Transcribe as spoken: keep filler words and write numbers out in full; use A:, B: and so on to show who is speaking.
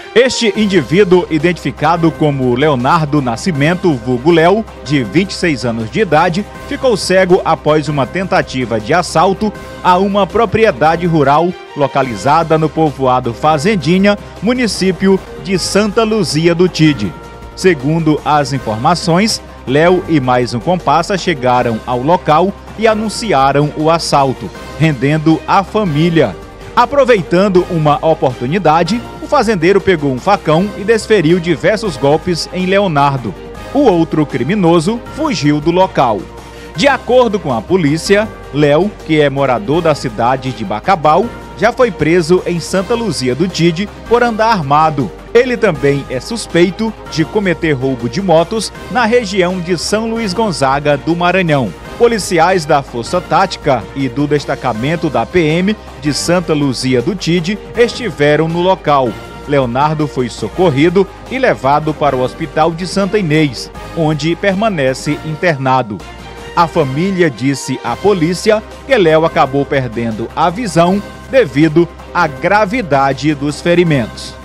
A: Este indivíduo, identificado como Leonardo Nascimento, vulgo Léo, de vinte e seis anos de idade, ficou cego após uma tentativa de assalto a uma propriedade rural localizada no povoado Fazendinha, município de Santa Luzia do Tide. Segundo as informações, Léo e mais um comparsa chegaram ao local e anunciaram o assalto, rendendo a família. Aproveitando uma oportunidade, o fazendeiro pegou um facão e desferiu diversos golpes em Leonardo. O outro criminoso fugiu do local. De acordo com a polícia, Léo, que é morador da cidade de Bacabal, já foi preso em Santa Luzia do Tide por andar armado. Ele também é suspeito de cometer roubo de motos na região de São Luís Gonzaga do Maranhão. Policiais da Força Tática e do destacamento da P M de Santa Luzia do Tide estiveram no local. Leonardo foi socorrido e levado para o Hospital de Santa Inês, onde permanece internado. A família disse à polícia que Léo acabou perdendo a visão devido à gravidade dos ferimentos.